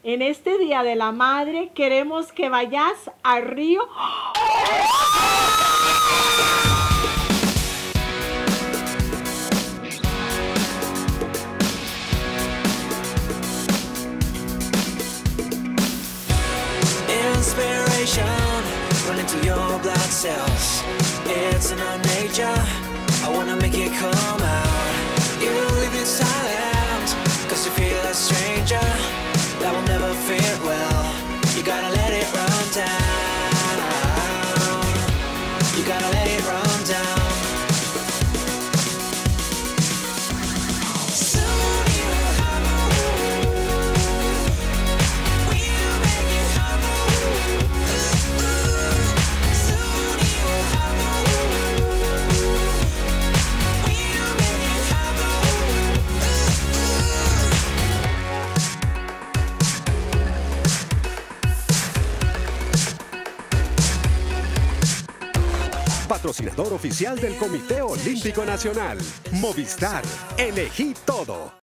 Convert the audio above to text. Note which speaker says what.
Speaker 1: En este Día de la Madre queremos que vayas al río.
Speaker 2: Inspiration run into your blood cells. It's in our nature. I wanna make it come out. You leave it silent, cause you feel a stranger. That will never fit well. You gotta let it run down. You gotta let it run down.
Speaker 3: Patrocinador oficial del Comité Olímpico Nacional. Movistar. Elegí todo.